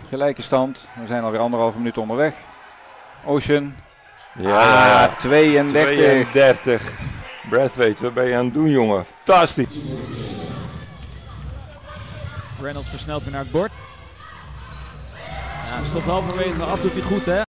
Gelijke stand. We zijn alweer 1,5 minuut onderweg. Ocean. Ja, 32. 32. Brathwaite, wat ben je aan het doen, jongen? Fantastisch. Reynolds versnelt weer naar het bord. Ja, stopt halverwege af, doet hij goed hè.